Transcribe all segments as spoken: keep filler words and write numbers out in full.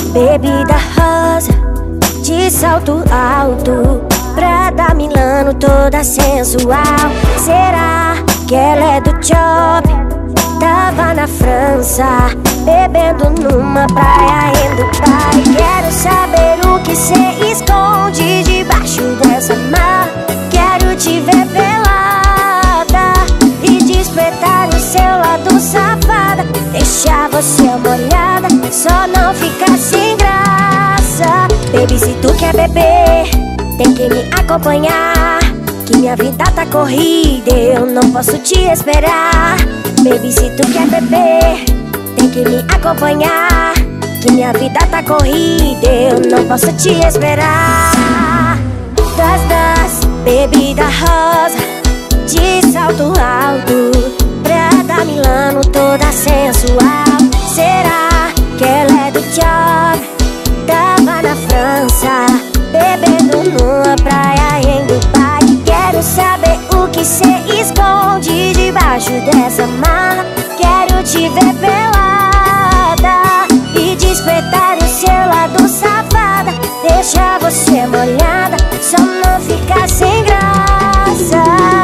bebida rosa de salto alto, Prada Milano toda sensual. Será que ela é do job? Tava na França, bebendo numa praia em Dubai. Quero saber o que cê esconde debaixo dessa mar. Quero te ver pelada e despertar o seu lado safada. Deixar você molhada, só não ficar sem graça. Baby, se tu quer beber, tem que me acompanhar, que minha vida tá corrida, eu não posso te esperar. Baby, se tu quer beber, tem que me acompanhar, que minha vida tá corrida, eu não posso te esperar. Das, das, bebida rosa de salto alto, Prada Milano toda sensual. Será que ela é do job? Tava na França, bebendo numa praia em Dubai. Quero saber o que cê esconde debaixo dessa marra. Quero te ver pelada e despertar o seu lado safada. Deixar você molhada, só não ficar sem graça.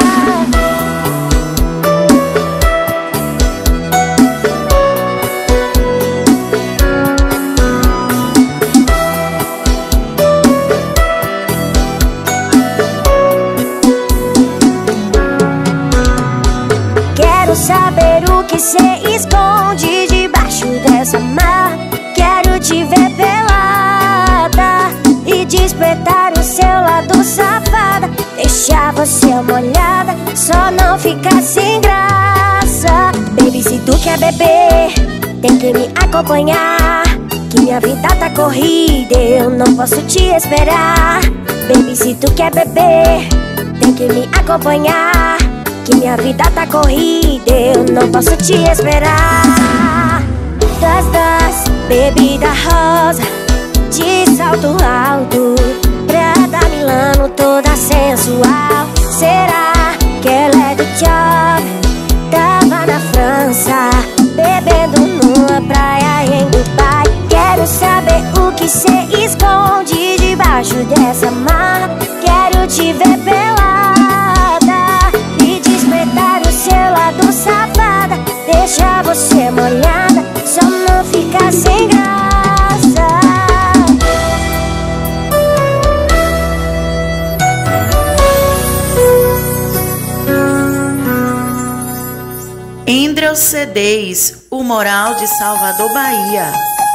Saber o que cê esconde debaixo dessa mar. Quero te ver pelada e despertar o seu lado safada. Deixar você molhada, só não ficar sem graça. Baby, se tu quer beber, tem que me acompanhar, que minha vida tá corrida, eu não posso te esperar. Baby, se tu quer beber, tem que me acompanhar, que minha vida tá corrida, eu não posso te esperar. Das, das, bebida rosa de salto alto, Prada Milano toda sensual. Será que ela é do job? Tava na França, bebendo numa praia em Dubai. Quero saber o que cê esconde debaixo dessa marra. Quero te ver pelada e despertar o seu lado safada. Deixar você molhada, só não ficar sem graça. Indrel C Ds, o Moral de Salvador, Bahia.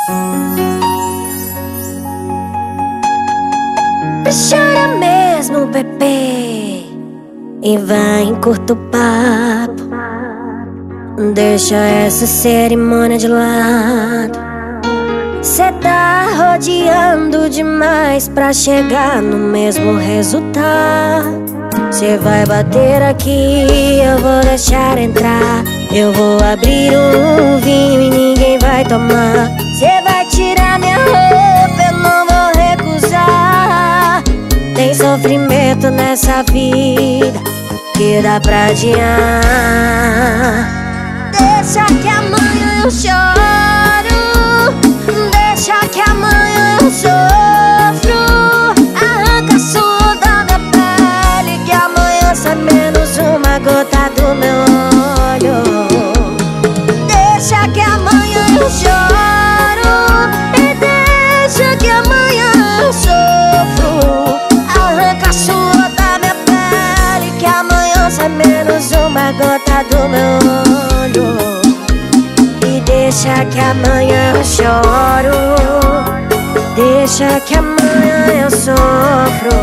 Chora mesmo, bebê, e vai em curto papo. Deixa essa cerimônia de lado. Cê tá rodeando demais pra chegar no mesmo resultado. Cê vai bater aqui, eu vou deixar entrar. Eu vou abrir um vinho e ninguém vai tomar. Cê vai tirar minha roupa, eu não vou recusar. Tem sofrimento nessa vida que dá pra adiar. Deixa que amanhã eu choro, deixa que amanhã eu sofro. Arranca suor da minha pele, que amanhã sai menos uma gota do meu olho. Deixa que amanhã eu choro e deixa que amanhã eu sofro. Arranca suor da minha pele, que amanhã sai menos uma gota do meu olho. Deixa que amanhã eu choro, deixa que amanhã eu sofro.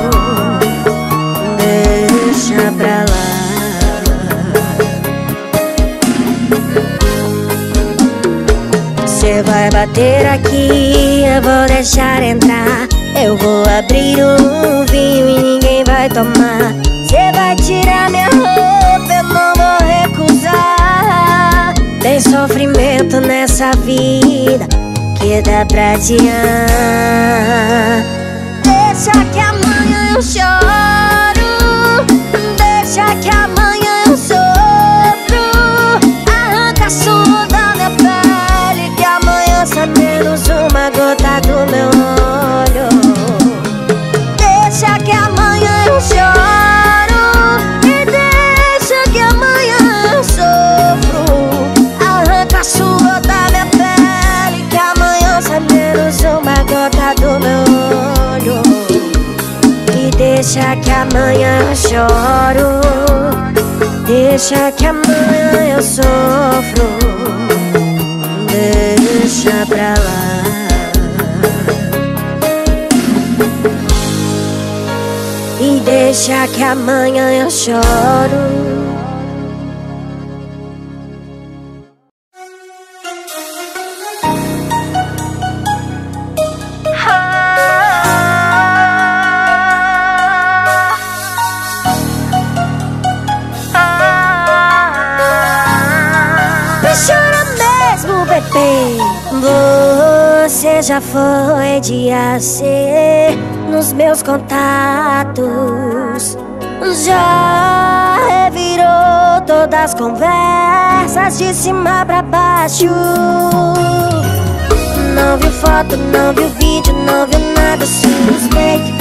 Deixa pra lá. Cê vai bater aqui, eu vou deixar entrar. Eu vou abrir um vinho e ninguém vai tomar. Cê vai tirar minha roupa, eu não vou recusar. Tem sofrimento nessa vida que dá pra adiar. Deixa que amanhã eu choro, deixa que amanhã eu sofro. Arranca suor da minha pele, que amanhã sai menos uma gota do deixa que amanhã eu choro, deixa que amanhã eu sofro, deixa pra lá. E deixa que amanhã eu choro. Você já foi de A C nos meus contatos, já revirou todas as conversas de cima pra baixo. Não viu foto, não viu vídeo, não viu nada suspeito.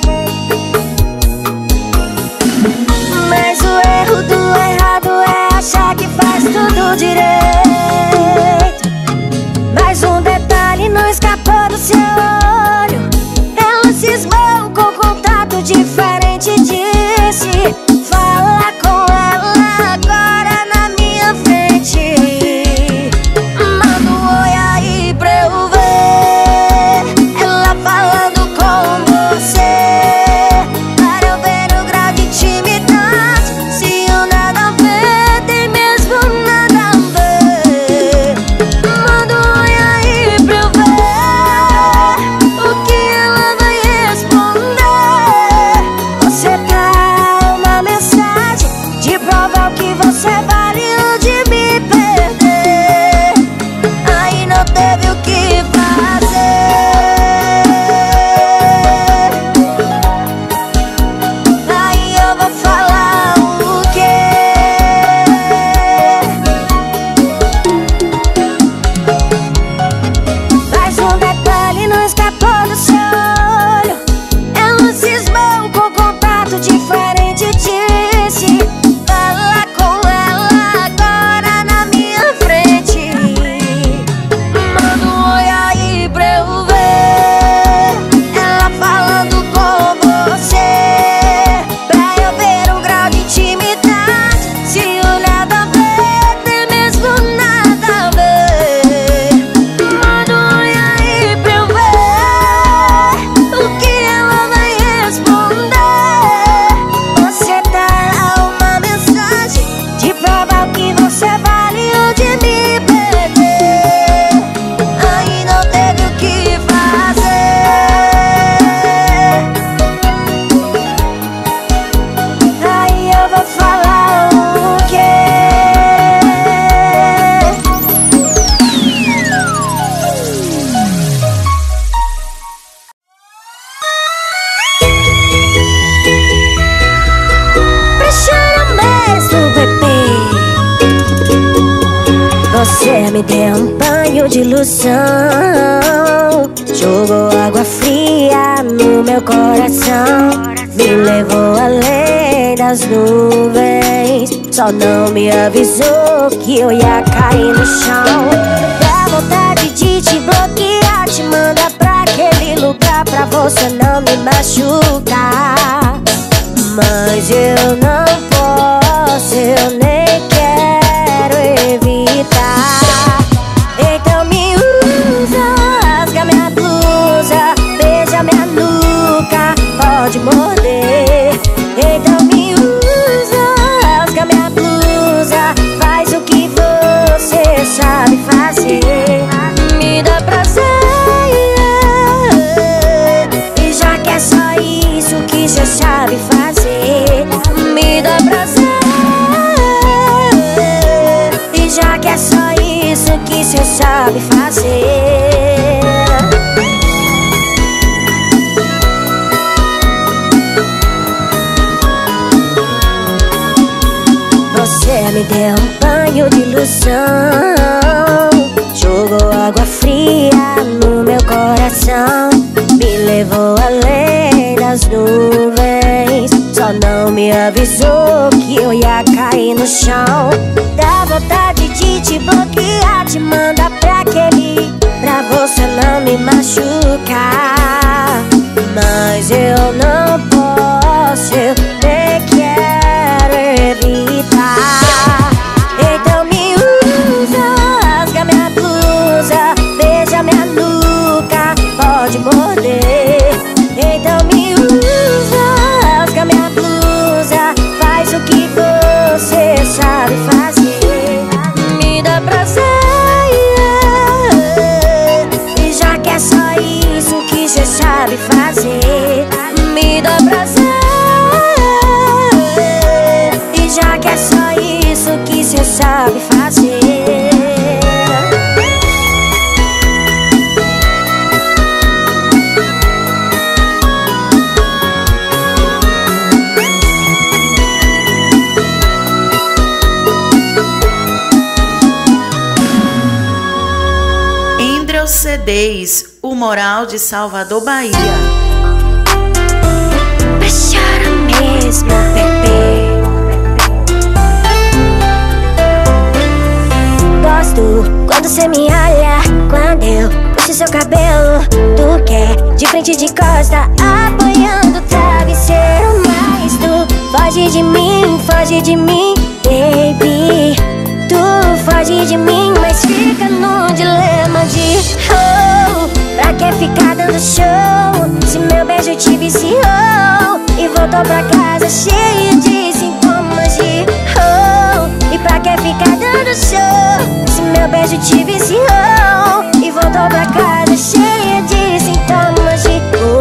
Mas o erro do errado é achar que faz tudo direito. Mas um detalhe não escapou do seu olho. Ela cismou com contato diferente e disse: fala com ela agora na minha frente. Manda um oi aí pra eu ver ela falando com você, para eu ver o grau de intimidade. Se o nada a ver tem mesmo nada a ver. Manda um oi aí pra eu ver o que ela vai responder. Você tá uma mensagem de provar o que você vale ou de me perder. Aí não teve o que fazer. Aí eu vou falar o quê? Mas um detalhe não escapou do seu olho. Ela cismou com contato diferente e disse: fala com ela agora na minha frente. Manda um oi aí pra eu ver ela falando com você, pra eu ver o grau de intimidade. Se o nada a ver tem mesmo nada a ver. Manda um oi aí pra eu ver o que ela vai responder. Você tá uma mensagem de provar o que você vale ou de me perder. Aí não teve o que fazer. Aí eu vou falar o quê? Pressiona mesmo, bebê. Você me deu um banho de ilusão, jogou água fria no meu coração, me levou além das nuvens, só não me avisou que eu ia cair no chão. Dá vontade de te bloquear, te mandar pra aquele lugar pra você não me machucar. Mas eu não posso, eu nem quero evitar. Então me usa, rasga minha blusa, beija minha nuca, pode morder. Então me usa, rasga minha blusa, faz o que você sabe fazer. Me dá prazer, e já que é só isso que você sabe fazer. Me dá prazer, e já que é só isso que você sabe fazer. Você me deu um banho de ilusão, jogou água fria no meu coração, me levou além das nuvens, só não me avisou que eu ia cair no chão. Dá vontade de te bloquear, te mandar pra aquele, pra você não me machucar. Mas eu não posso, Dez, o Moral de Salvador, Bahia. Pra chorar mesmo, bebê. Gosto quando cê me olha, quando eu puxo seu cabelo. Tu quer de frente de costa, apoiando o travesseiro. Mas tu foge de mim, foge de mim, baby. Tu foge de mim, mas fica num dilema de oh, pra que ficar dando show se meu beijo te viciou e voltou pra casa cheio de sintomas de oh. E pra que ficar dando show se meu beijo te viciou e voltou pra casa cheia de sintomas de oh,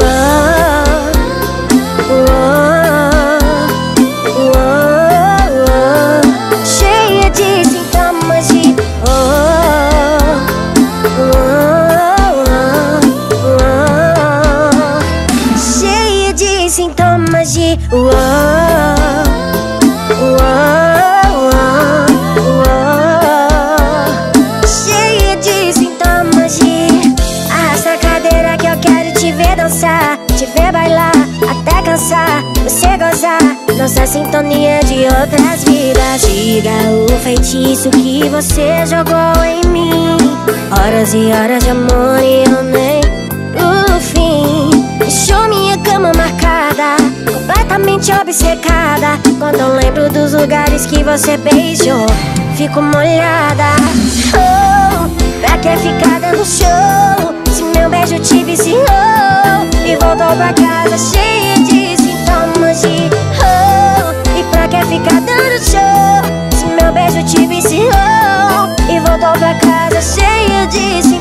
oh, oh, oh. Cheia de sintomas de oh, oh, oh, oh. Cheia de sintomas de oh, oh. Te ver bailar, até cansar, você gozar nossa sintonia de outras vidas. Diga o feitiço que você jogou em mim. Horas e horas de amor e eu nem o fim. Deixou minha cama marcada, completamente obcecada. Quando eu lembro dos lugares que você beijou, fico molhada. Oh, pra que ficar dando show se meu beijo te viciou e voltou pra casa cheia de sintomas de oh. E pra que ficar dando show se meu beijo te viciou e voltou pra casa cheia de sintomas